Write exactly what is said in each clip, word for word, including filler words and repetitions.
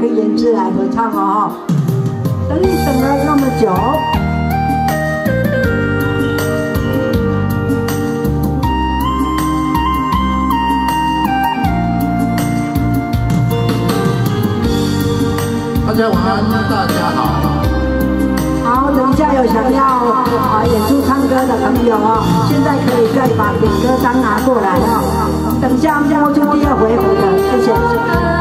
跟颜志来合唱哦。等你等了那么久。 大家晚安，大家好。 好，等一下有想要啊演出唱歌的朋友哦，现在可以再把点歌单拿过来哦。等一下播出第二回合的，谢谢。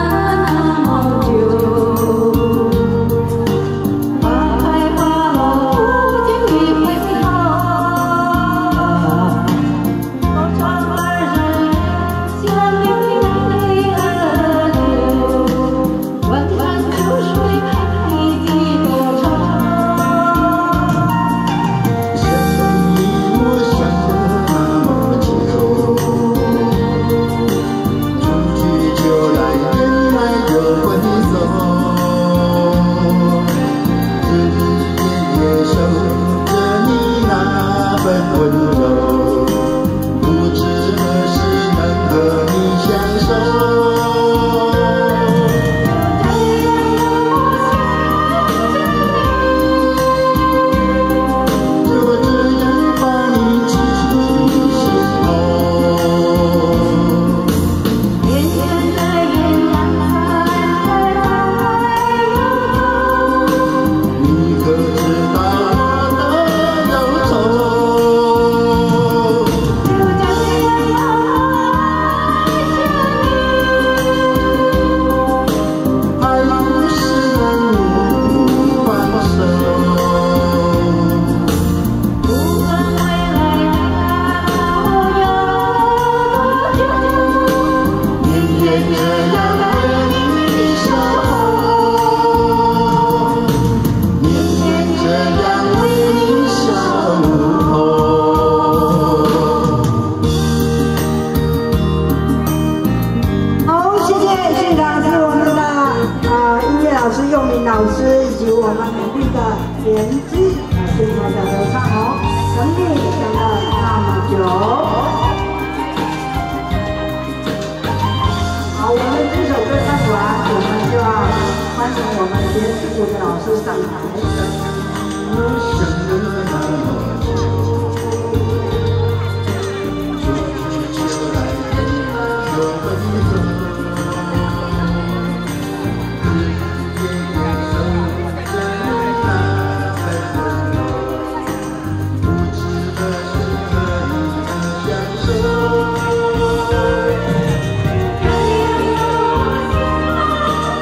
Hãy subscribe cho kênh Ghiền Mì Gõ để không bỏ lỡ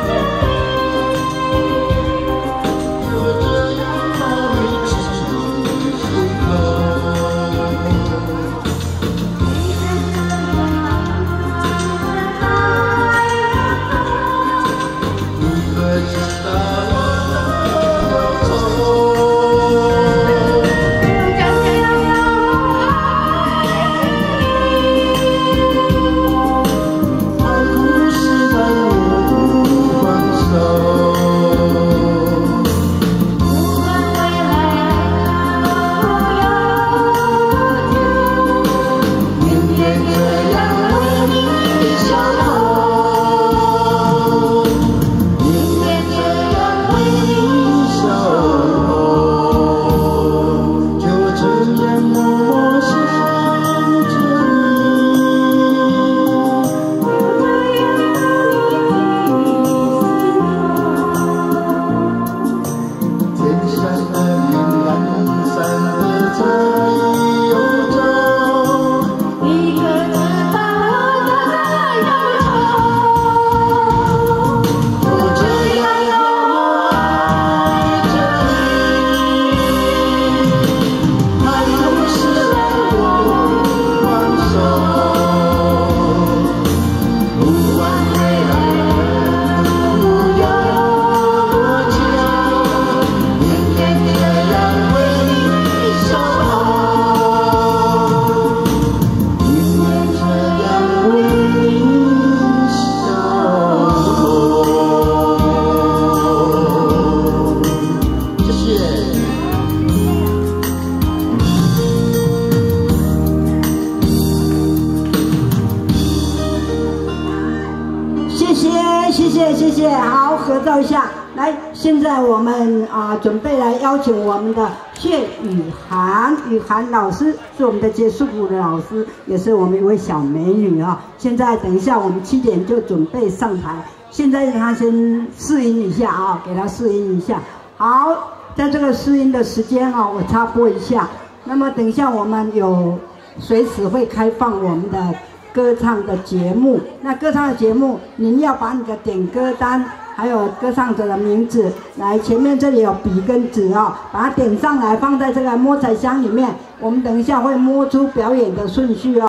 合照一下。来，现在我们啊准备来邀请我们的谢雨涵，雨涵老师是我们的结束舞的老师，也是我们一位小美女啊。现在等一下我们七点就准备上台，现在让她先试音一下啊，给她试音一下。好，在这个试音的时间啊，我插播一下。那么等一下我们有随时会开放我们的歌唱的节目，那歌唱的节目您要把你的点歌单还有歌唱者的名字，来前面这里有笔跟纸哦，把它点上来，放在这个摸彩箱里面。我们等一下会摸出表演的顺序哦。